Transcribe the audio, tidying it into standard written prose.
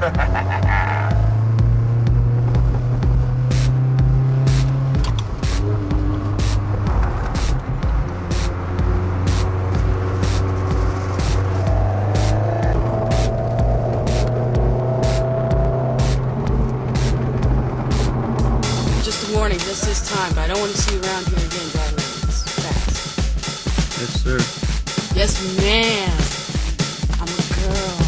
Just a warning, just this time, but I don't want to see you around here again driving this fast. Yes, sir. Yes, ma'am. I'm a girl.